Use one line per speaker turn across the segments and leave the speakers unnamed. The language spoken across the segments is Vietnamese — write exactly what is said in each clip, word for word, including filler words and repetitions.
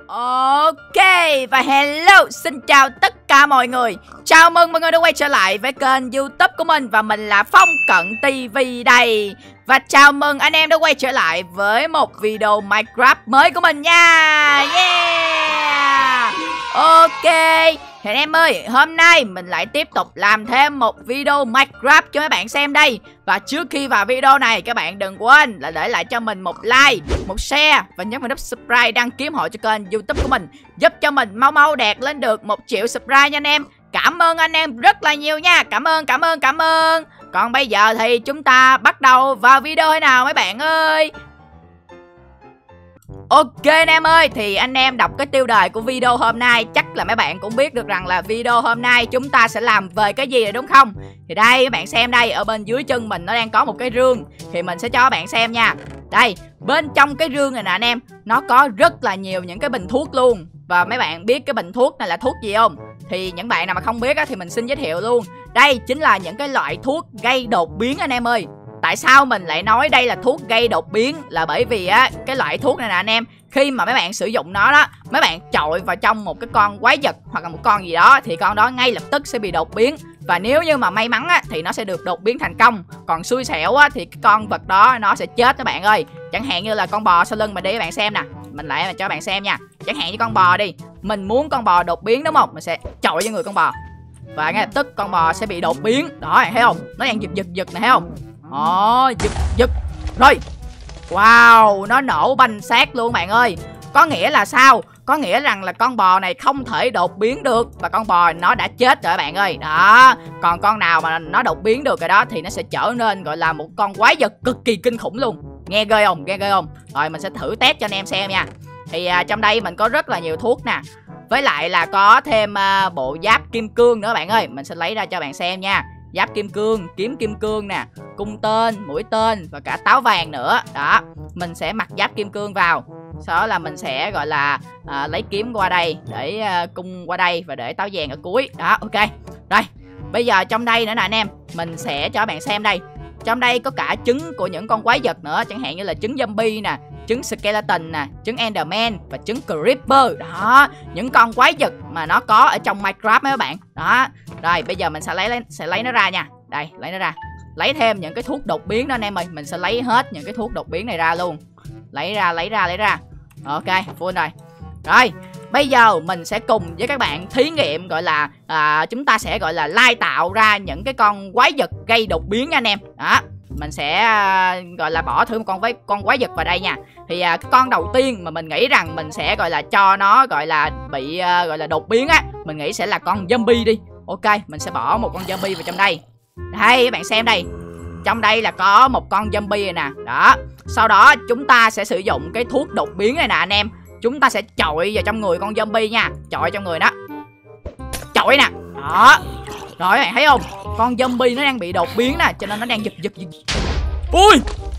Ok, và hello, xin chào tất cả mọi người. Chào mừng mọi người đã quay trở lại với kênh YouTube của mình. Và mình là Phong Cận ti vi đây. Và chào mừng anh em đã quay trở lại với một video Minecraft mới của mình nha. Yeah. Ok, thì anh em ơi, hôm nay mình lại tiếp tục làm thêm một video Minecraft cho các bạn xem đây. Và trước khi vào video này, các bạn đừng quên là để lại cho mình một like, một share và nhấn vào nút subscribe, đăng ký ủng hộ cho kênh YouTube của mình, giúp cho mình mau mau đạt lên được một triệu subscribe nha anh em. Cảm ơn anh em rất là nhiều nha. Cảm ơn, cảm ơn, cảm ơn. Còn bây giờ thì chúng ta bắt đầu vào video thế nào mấy bạn ơi. Ok anh em ơi, thì anh em đọc cái tiêu đề của video hôm nay chắc là mấy bạn cũng biết được rằng là video hôm nay chúng ta sẽ làm về cái gì rồi đúng không? Thì đây các bạn xem đây, ở bên dưới chân mình nó đang có một cái rương. Thì mình sẽ cho các bạn xem nha. Đây, bên trong cái rương này nè anh em, nó có rất là nhiều những cái bình thuốc luôn. Và mấy bạn biết cái bình thuốc này là thuốc gì không? Thì những bạn nào mà không biết á, thì mình xin giới thiệu luôn. Đây chính là những cái loại thuốc gây đột biến anh em ơi. Tại sao mình lại nói đây là thuốc gây đột biến? Là bởi vì á, cái loại thuốc này nè anh em, khi mà mấy bạn sử dụng nó đó, mấy bạn chọi vào trong một cái con quái vật hoặc là một con gì đó, thì con đó ngay lập tức sẽ bị đột biến. Và nếu như mà may mắn á, thì nó sẽ được đột biến thành công. Còn xui xẻo á, thì cái con vật đó nó sẽ chết các bạn ơi. Chẳng hạn như là con bò sau lưng mình đi các bạn xem nè. Mình lại cho các bạn xem nha. Chẳng hạn như con bò đi, mình muốn con bò đột biến đúng không? Mình sẽ chọi với người con bò và ngay lập tức con bò sẽ bị đột biến. Đó, thấy không? Nó đang giật giật giật này, thấy không? Ồ, giật giật. Rồi. Wow, nó nổ banh xác luôn bạn ơi. Có nghĩa là sao? Có nghĩa rằng là con bò này không thể đột biến được. Và con bò nó đã chết rồi bạn ơi. Đó. Còn con nào mà nó đột biến được rồi đó, thì nó sẽ trở nên gọi là một con quái vật cực kỳ kinh khủng luôn. Nghe ghê không? Nghe ghê không? Rồi mình sẽ thử test cho anh em xem nha. Thì à, trong đây mình có rất là nhiều thuốc nè. Với lại là có thêm à, bộ giáp kim cương nữa bạn ơi. Mình sẽ lấy ra cho bạn xem nha. Giáp kim cương, kiếm kim cương nè, cung tên, mũi tên và cả táo vàng nữa. Đó, mình sẽ mặc giáp kim cương vào. Sau đó là mình sẽ gọi là à, lấy kiếm qua đây, để à, cung qua đây và để táo vàng ở cuối. Đó, ok. Rồi, bây giờ trong đây nữa nè anh em, mình sẽ cho các bạn xem đây. Trong đây có cả trứng của những con quái vật nữa, chẳng hạn như là trứng zombie nè, trứng skeleton nè, trứng enderman và trứng creeper. Đó, những con quái vật mà nó có ở trong Minecraft mấy các bạn. Đó. Rồi bây giờ mình sẽ lấy, lấy sẽ lấy nó ra nha. Đây, lấy nó ra. Lấy thêm những cái thuốc đột biến đó anh em ơi. Mình sẽ lấy hết những cái thuốc đột biến này ra luôn. Lấy ra, lấy ra, lấy ra. Ok, full rồi. Rồi, bây giờ mình sẽ cùng với các bạn thí nghiệm, gọi là à, chúng ta sẽ gọi là lai tạo ra những cái con quái vật gây đột biến nha anh em. Đó, mình sẽ à, gọi là bỏ thử một con với con quái vật vào đây nha. Thì à, cái con đầu tiên mà mình nghĩ rằng mình sẽ gọi là cho nó gọi là bị à, gọi là đột biến á, mình nghĩ sẽ là con zombie đi. Ok, mình sẽ bỏ một con zombie vào trong đây. Đây các bạn xem đây. Trong đây là có một con zombie này nè. Đó. Sau đó chúng ta sẽ sử dụng cái thuốc đột biến này nè anh em. Chúng ta sẽ chọi vào trong người con zombie nha. Chọi trong người nó. Chọi nè. Đó. Rồi các bạn thấy không? Con zombie nó đang bị đột biến nè, cho nên nó đang giật giật giật. Ui.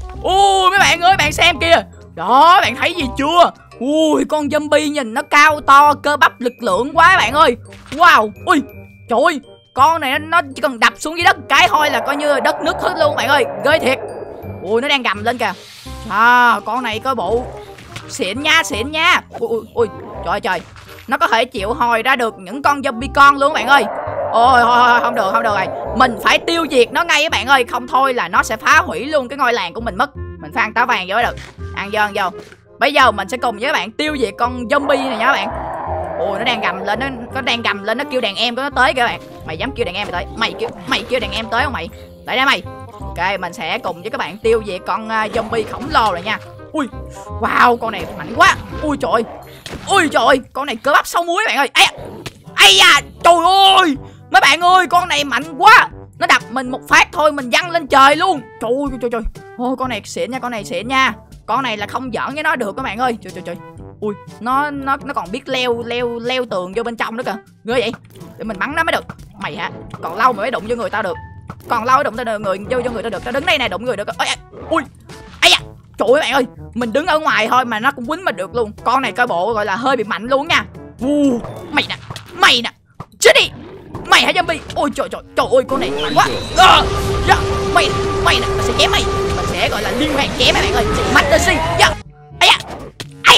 Ui mấy bạn ơi, bạn xem kìa. Đó, bạn thấy gì chưa? Ui, con zombie nhìn nó cao to, cơ bắp lực lượng quá bạn ơi. Wow. Ui. Trời ơi, con này nó chỉ cần đập xuống dưới đất cái thôi là coi như đất nước hết luôn bạn ơi. Ghê thiệt. Ui, nó đang gầm lên kìa. À, con này coi bộ xịn nha, xịn nha. Ui, ui, ui. Trời ơi trời. Nó có thể chịu hồi ra được những con zombie con luôn bạn ơi. Ôi, thôi, không được, không được rồi. Mình phải tiêu diệt nó ngay các bạn ơi. Không thôi là nó sẽ phá hủy luôn cái ngôi làng của mình mất. Mình phải ăn táo vàng vô mới được. Ăn vô, ăn vô. Bây giờ mình sẽ cùng với các bạn tiêu diệt con zombie này nha các bạn. Ôi, nó đang gầm lên, nó, nó đang gầm lên, nó kêu đàn em của nó tới kìa các bạn. Mày dám kêu đàn em mày tới. Mày kêu mày kêu đàn em tới không mày? Lại đây mày. Ok, mình sẽ cùng với các bạn tiêu diệt con uh, zombie khổng lồ rồi nha. Ui. Wow, con này mạnh quá. Ui trời ơi. Ui trời ơi, con này cơ bắp sáu muối bạn ơi. Ây da. Ây da, trời ơi. Mấy bạn ơi, con này mạnh quá. Nó đập mình một phát thôi mình văng lên trời luôn. Trời ơi trời trời. Ôi con này xịn nha, con này xịn nha. Con này là không giỡn với nó được các bạn ơi. Trời trời trời. Ui, nó nó nó còn biết leo leo leo tường vô bên trong nữa kìa. Ghê vậy. Để mình bắn nó mới được. Mày hả? Còn lâu mà mới đụng vô người tao được. Còn lâu mới đụng tao người vô vô người tao được. Tao đứng đây này đụng người được. Ôi. Ui. Ấy da. Trời ơi bạn ơi, mình đứng ở ngoài thôi mà nó cũng quýnh mình được luôn. Con này coi bộ gọi là hơi bị mạnh luôn nha. Uh, mày nè, mày nè. Chết đi. Mày hả zombie? Ôi trời trời, trời ơi con này mạnh quá. À, yeah. Mày mày nè, mình sẽ chém mày. Mình sẽ gọi là liên hoàn chém mấy bạn ơi. Master C. Yeah. Ấy da. Ấy da.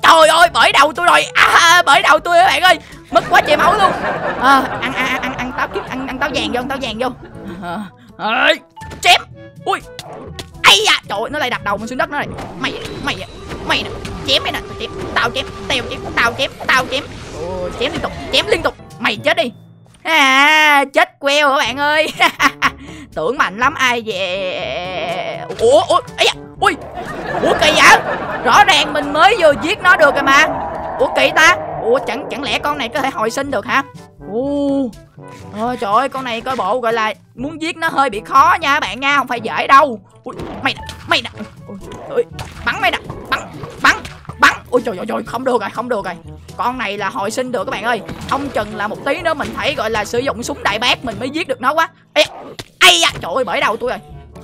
Trời ơi, bể đầu tôi rồi. À, bể đầu tôi các bạn ơi. Mất quá trời máu luôn. À, ăn ăn ăn ăn táo kiếm, ăn ăn táo vàng vô, ăn táo vàng vô. À, à, chém. Ui. Ây da, trời ơi, nó lại đập đầu mình xuống đất nữa này. Mày mày mày nè, chém mày nè, chém, tao chém, tao chém, tao chém, tao chém. Ồ, chém liên tục, chém liên tục. Mày chết đi. À, chết queo các bạn ơi. Tưởng mạnh lắm ai về. Ủa ủa ấy da. Ui. Ủa kỳ vậy? Rõ ràng mình mới vừa giết nó được rồi mà. Ủa kỳ ta? Ủa chẳng chẳng lẽ con này có thể hồi sinh được hả? Ồ. Ôi trời ơi, con này coi bộ gọi là muốn giết nó hơi bị khó nha các bạn nha, không phải dễ đâu. Ui, mày nè, mày nè. Ôi, bắn mày nè, bắn, bắn, bắn. Ôi trời ơi, trời, không được rồi, không được rồi. Con này là hồi sinh được các bạn ơi. Không chừng là một tí nữa mình phải gọi là sử dụng súng đại bác mình mới giết được nó quá. Ê, ây da, trời ơi, bể đầu tôi rồi.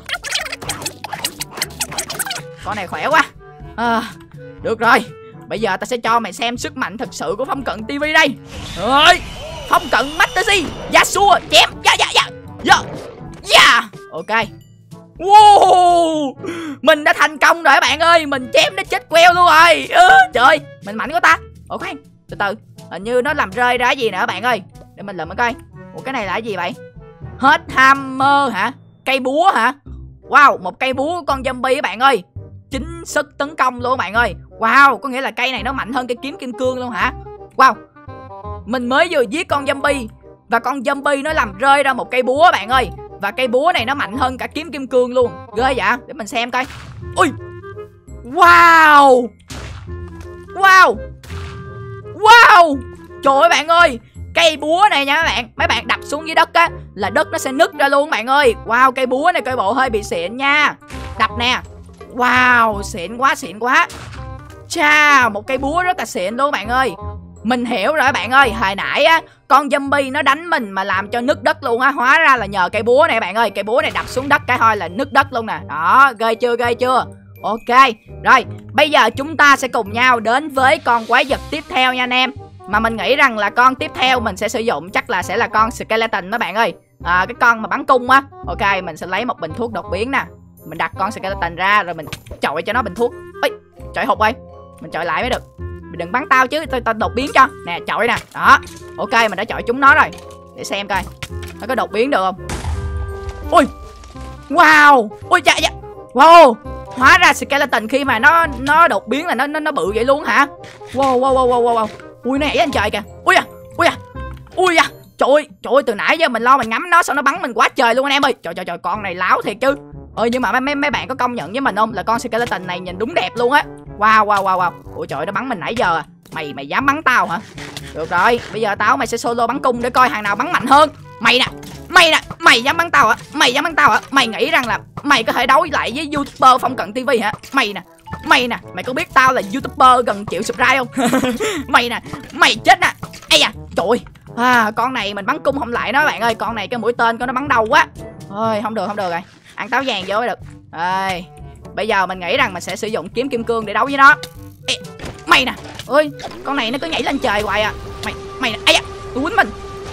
Con này khỏe quá. À, được rồi. Bây giờ ta sẽ cho mày xem sức mạnh thực sự của Phong Cận ti vi đây. Rồi, Phong Cận Master Yi, Yasuo chém. Dạ dạ dạ. Dạ. Dạ. Ok. Wow, mình đã thành công rồi các bạn ơi. Mình chém nó chết queo luôn rồi. Ừ, trời ơi, mình mạnh quá ta. Ủa khoan, từ từ, hình như nó làm rơi ra cái gì nè các bạn ơi. Để mình lượm coi. Ủa cái này là cái gì vậy? Hết hammer hả? Cây búa hả? Wow, một cây búa của con zombie các bạn ơi. Chính sức tấn công luôn các bạn ơi. Wow, có nghĩa là cây này nó mạnh hơn cây kiếm kim cương luôn hả? Wow, mình mới vừa giết con zombie và con zombie nó làm rơi ra một cây búa các bạn ơi. Và cây búa này nó mạnh hơn cả kiếm kim cương luôn. Ghê vậy? Để mình xem coi. Ui. Wow. Wow. Wow. Trời ơi bạn ơi, cây búa này nha các bạn, mấy bạn đập xuống dưới đất á là đất nó sẽ nứt ra luôn bạn ơi. Wow, cây búa này coi bộ hơi bị xịn nha. Đập nè. Wow, xịn quá, xịn quá. Chà, một cây búa rất là xịn luôn bạn ơi. Mình hiểu rồi bạn ơi, hồi nãy á con zombie nó đánh mình mà làm cho nứt đất luôn á, hóa ra là nhờ cây búa này bạn ơi. Cây búa này đập xuống đất cái thôi là nứt đất luôn nè. Đó, ghê chưa, ghê chưa. Ok, rồi, bây giờ chúng ta sẽ cùng nhau đến với con quái vật tiếp theo nha anh em. Mà mình nghĩ rằng là con tiếp theo mình sẽ sử dụng chắc là sẽ là con skeleton đó bạn ơi. À, cái con mà bắn cung á. Ok, mình sẽ lấy một bình thuốc đột biến nè. Mình đặt con skeleton ra rồi mình chọi cho nó bình thuốc. Ê, chọi hụt ơi. Mình chọi lại mới được. Mình đừng bắn tao chứ, tôi tao đột biến cho. Nè, chọi nè. Đó. Ok, mình đã chọi chúng nó rồi. Để xem coi nó có đột biến được không. Ui. Wow. Ui dạ dạ. Wow. Hóa ra skeleton khi mà nó nó đột biến là nó nó nó bự vậy luôn hả? Wow wow wow wow wow. Ui nó nhảy lên trời kìa. Ui à. Ui à. Ui à. Trời ơi, trời ơi, từ nãy giờ mình lo mình ngắm nó sao nó bắn mình quá trời luôn anh em ơi. Trời trời trời, con này láo thiệt chứ. Ơi nhưng mà mấy mấy mấy bạn có công nhận với mình không là con skeleton này nhìn đúng đẹp luôn á. Wow wow wow wow. Ôi trời, nó bắn mình nãy giờ à. Mày mày dám bắn tao hả? Được rồi, bây giờ tao mày sẽ solo bắn cung để coi hàng nào bắn mạnh hơn. Mày nè, mày nè, mày dám bắn tao hả? Mày dám bắn tao hả? Mày nghĩ rằng là mày có thể đấu lại với YouTuber Phong Cận ti vi hả? Mày nè, mày nè, mày có biết tao là YouTuber gần triệu subscribe không? Mày nè, mày chết nè. Ây da, trời ơi. À, con này mình bắn cung không lại nó bạn ơi. Con này cái mũi tên của nó bắn đầu quá. Ôi không được không được rồi. Ăn táo vàng vô mới được. Ê, bây giờ mình nghĩ rằng mình sẽ sử dụng kiếm kim cương để đấu với nó. Ê, mày nè. Ôi, con này nó cứ nhảy lên trời hoài à. Mày mày nè. Ây da, tôi quýnh mình.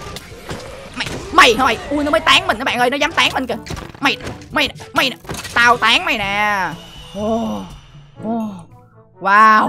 Mày mày thôi. Ui nó mới tán mình các bạn ơi, nó dám tán mình kìa. Mày mày nè, mày nè. Tao tán mày nè. Oh, oh. Wow.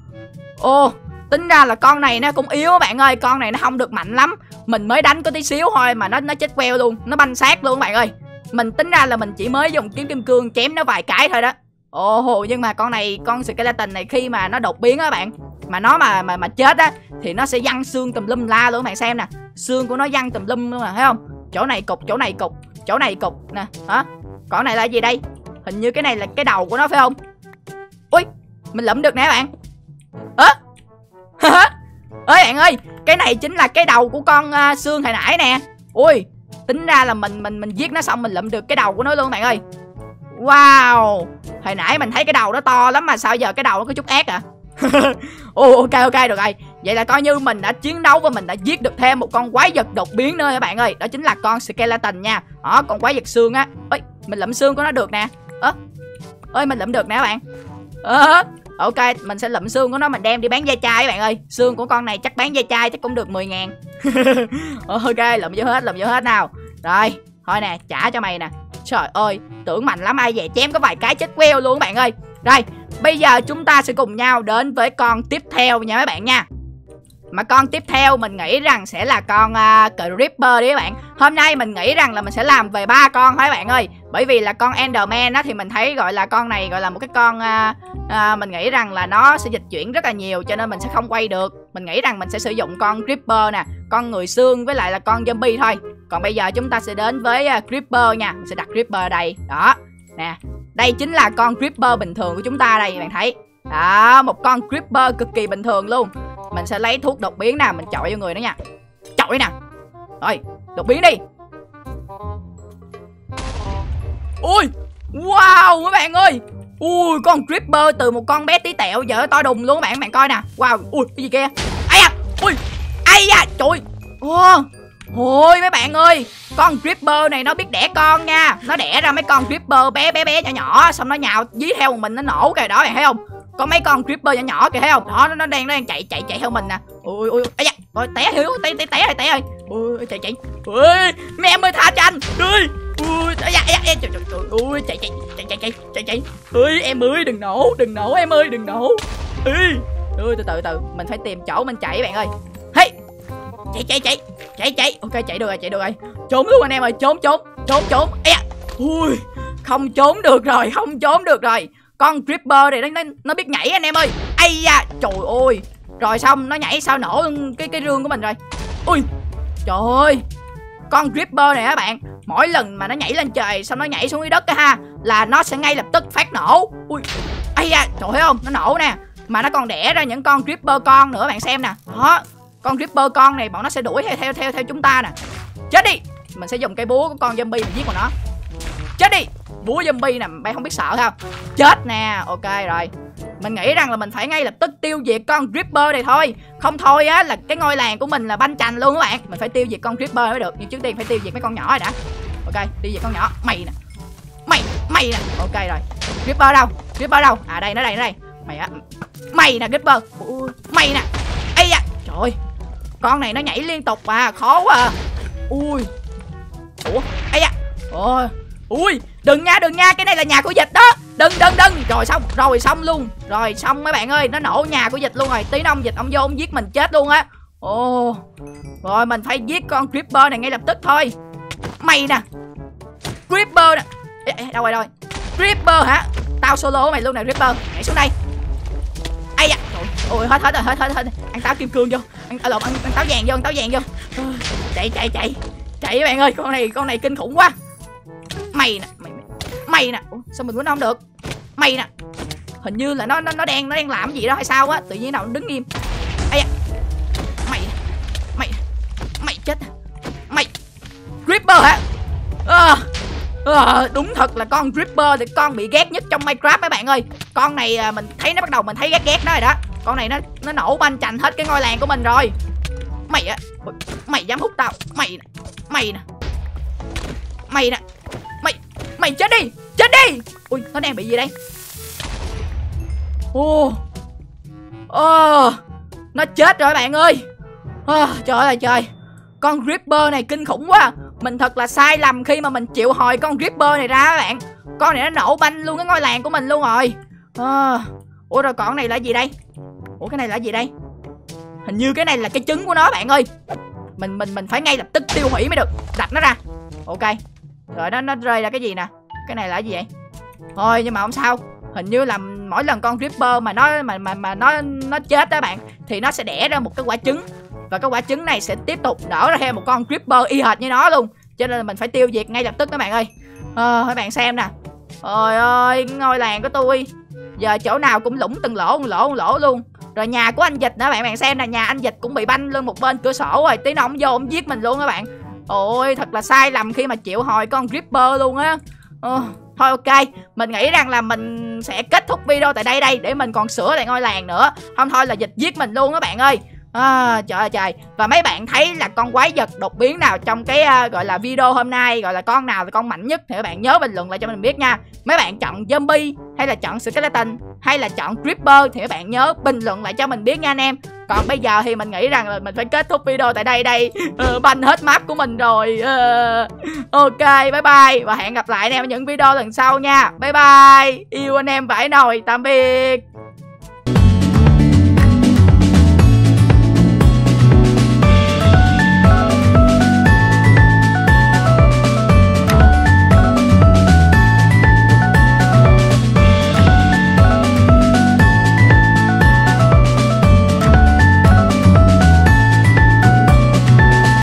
Ô, oh, tính ra là con này nó cũng yếu các bạn ơi. Con này nó không được mạnh lắm. Mình mới đánh có tí xíu thôi mà nó nó chết queo luôn. Nó banh xác luôn các bạn ơi. Mình tính ra là mình chỉ mới dùng kiếm kim cương chém nó vài cái thôi đó. Ồ oh, nhưng mà con này, con skeleton này khi mà nó đột biến á bạn, mà nó mà mà mà chết á thì nó sẽ văng xương tùm lum la luôn các bạn xem nè. Xương của nó văng tùm lum luôn nè, thấy không? Chỗ này cục, chỗ này cục, chỗ này cục nè, hả? Còn này là gì đây? Hình như cái này là cái đầu của nó phải không? Ui, mình lụm được nè bạn. Ơ? Hả? Ơi bạn ơi, cái này chính là cái đầu của con uh, xương hồi nãy nè. Ui, tính ra là mình mình mình giết nó xong mình lụm được cái đầu của nó luôn bạn ơi. Wow, hồi nãy mình thấy cái đầu nó to lắm mà sao giờ cái đầu nó có chút ác à? Ồ, ok ok được rồi. Vậy là coi như mình đã chiến đấu và mình đã giết được thêm một con quái vật đột biến nữa các bạn ơi. Đó chính là con skeleton nha. Đó, con quái vật xương á. Ơi, mình lụm xương của nó được nè. Ơ, ơi mình lụm được nè các bạn. Ơ, ok, mình sẽ lụm xương của nó mình đem đi bán da chai các bạn ơi. Xương của con này chắc bán da chai chắc cũng được mười ngàn. Ok, lụm vô hết, lụm vô hết nào. Rồi, thôi nè, trả cho mày nè. Trời ơi, tưởng mạnh lắm ai về chém có vài cái chết queo luôn các bạn ơi. Rồi, bây giờ chúng ta sẽ cùng nhau đến với con tiếp theo nha mấy bạn nha. Mà con tiếp theo mình nghĩ rằng sẽ là con uh, Creeper đi các bạn. Hôm nay mình nghĩ rằng là mình sẽ làm về ba con thôi các bạn ơi. Bởi vì là con Enderman á thì mình thấy gọi là con này gọi là một cái con uh, uh, mình nghĩ rằng là nó sẽ dịch chuyển rất là nhiều, cho nên mình sẽ không quay được. Mình nghĩ rằng mình sẽ sử dụng con Creeper nè, con người xương với lại là con zombie thôi. Còn bây giờ chúng ta sẽ đến với uh, Creeper nha. Mình sẽ đặt Creeper ở đây. Đó. Nè. Đây chính là con Creeper bình thường của chúng ta đây, các bạn thấy. Đó, một con Creeper cực kỳ bình thường luôn. Mình sẽ lấy thuốc đột biến nè, mình chọi vô người nó nha. Chọi nè. Rồi, đột biến đi. Ui, wow mấy bạn ơi. Ui, con Creeper từ một con bé tí tẹo giờ to đùng luôn các bạn, bạn coi nè. Wow, ui, cái gì kia. Ây da, ui, ây da, trời. Ô, ôi mấy bạn ơi, con Creeper này nó biết đẻ con nha. Nó đẻ ra mấy con Creeper bé bé bé nhỏ nhỏ, xong nó nhào dí theo mình, nó nổ kìa, đó bạn thấy không? Có mấy con Creeper nhỏ nhỏ kìa thấy không? Đó, nó đang nó đang chạy chạy chạy theo mình nè. Ui ui, ây da, ôi té Hiếu, té té té rồi, té rồi. Ui chạy chạy. Ui, mấy em ơi tha cho anh. Ui, ui, ây da, ây da, trời trời trời. Ui chạy chạy chạy chạy chạy chạy chạy. Ui em ơi đừng nổ, đừng nổ em ơi, đừng nổ. Ui. Ui từ từ từ, mình phải tìm chỗ mình chạy bạn ơi. Hey. Chạy chạy chạy. Chạy chạy. Ok chạy được rồi, chạy được rồi. Trốn luôn anh em ơi, trốn trốn, trốn trốn. Ây da. Ui, không trốn được rồi, không trốn được rồi. Con Creeper này nó, nó, nó biết nhảy anh em ơi. Ây da, trời ơi. Rồi xong nó nhảy sao nổ cái cái rương của mình rồi. Ui, trời ơi. Con Creeper này các bạn, mỗi lần mà nó nhảy lên trời xong nó nhảy xuống dưới đất á ha, là nó sẽ ngay lập tức phát nổ. Ui, ây da, trời thấy không, nó nổ nè. Mà nó còn đẻ ra những con Creeper con nữa, bạn xem nè. Đó, con Creeper con này bọn nó sẽ đuổi theo theo theo, theo chúng ta nè. Chết đi. Mình sẽ dùng cây búa của con zombie mình giết bọn nó. Chết đi. Búa zombie nè, bạn không biết sợ không? Chết nè, ok rồi. Mình nghĩ rằng là mình phải ngay lập tức tiêu diệt con Creeper này thôi. Không thôi á là cái ngôi làng của mình là banh chành luôn các bạn. Mình phải tiêu diệt con Creeper mới được. Nhưng trước tiên phải tiêu diệt mấy con nhỏ rồi đã. Ok, tiêu diệt con nhỏ. Mày nè. Mày, mày nè. Ok rồi. Creeper đâu? Creeper đâu? À đây, nó đây, nó đây. Mày á. Mày nè Creeper. Ui, mày nè. Ây da, trời ơi. Con này nó nhảy liên tục à, khó quá à. Ui. Ủa, ây da. Ôi. Ui, đừng nha, đừng nha, cái này là nhà của vịt đó. Đừng, đừng, đừng. Rồi xong, rồi xong luôn. Rồi xong mấy bạn ơi, nó nổ nhà của vịt luôn rồi. Tí nữa ông vịt ông vô ông giết mình chết luôn á. Ồ. Rồi mình phải giết con Creeper này ngay lập tức thôi. Mày nè. Creeper nè. Ê, ê, đâu rồi đâu rồi. Creeper hả? Tao solo mày luôn nè Creeper. Nhảy xuống đây. Ây da. Ôi hết hết rồi, hết hết hết. Ăn táo kim cương vô. Ăn à, lộn, ăn, ăn táo vàng vô, ăn táo vàng vô. Chạy chạy chạy. Chạy các bạn ơi, con này con này kinh khủng quá. Mày nè, mày mày nè. Ủa, sao mình quýnh không được? Mày nè. Hình như là nó nó nó đang nó đang làm gì đó hay sao á, tự nhiên nào nó đứng im. Ây da. Mày mày mày chết. Mày Creeper hả? À, à, đúng thật là con Creeper thì con bị ghét nhất trong Minecraft mấy bạn ơi. Con này à, mình thấy nó bắt đầu mình thấy ghét ghét nó rồi đó. Con này nó nó nổ banh chành hết cái ngôi làng của mình rồi. Mày á, mày dám hút tao. Mày nè. Mày nè. Mày nè. Mày Mày chết đi. Chết đi. Ui nó đang bị gì đây? Ô Ô Nó chết rồi các bạn ơi. à, Trời ơi trời. Con Creeper này kinh khủng quá. Mình thật là sai lầm khi mà mình chịu hồi con Creeper này ra các bạn. Con này nó nổ banh luôn cái ngôi làng của mình luôn rồi. à, Ủa rồi còn này là gì đây? Ủa cái này là gì đây? Hình như cái này là cái trứng của nó bạn ơi. Mình mình mình phải ngay lập tức tiêu hủy mới được. Đập nó ra. Ok. Rồi nó nó rơi ra cái gì nè? Cái này là cái gì vậy? Thôi nhưng mà không sao. Hình như là mỗi lần con Creeper mà nó mà mà mà nó nó chết đó bạn, thì nó sẽ đẻ ra một cái quả trứng. Và cái quả trứng này sẽ tiếp tục nở ra thêm một con Creeper y hệt như nó luôn. Cho nên là mình phải tiêu diệt ngay lập tức các bạn ơi. Ờ các bạn xem nè. Trời ơi, ngôi làng của tôi giờ chỗ nào cũng lủng từng lỗ một lỗ một lỗ luôn. Rồi nhà của anh Dịch nữa bạn, bạn xem nè, nhà anh Dịch cũng bị banh lên một bên cửa sổ rồi, tí nữa ông vô ông giết mình luôn các bạn. Ôi thật là sai lầm khi mà chịu hồi con Creeper luôn á. ờ, Thôi ok, mình nghĩ rằng là mình sẽ kết thúc video tại đây đây, để mình còn sửa lại ngôi làng nữa. Không thôi là Dịch giết mình luôn các bạn ơi. À, trời ơi trời. Và mấy bạn thấy là con quái vật đột biến nào trong cái uh, gọi là video hôm nay, gọi là con nào là con mạnh nhất, thì các bạn nhớ bình luận lại cho mình biết nha. Mấy bạn chọn zombie hay là chọn skeleton hay là chọn Creeper thì các bạn nhớ bình luận lại cho mình biết nha anh em. Còn bây giờ thì mình nghĩ rằng là mình phải kết thúc video tại đây đây. uh, Banh hết map của mình rồi. uh, Ok, bye bye. Và hẹn gặp lại anh em ở những video lần sau nha. Bye bye. Yêu anh em vãi nồi. Tạm biệt.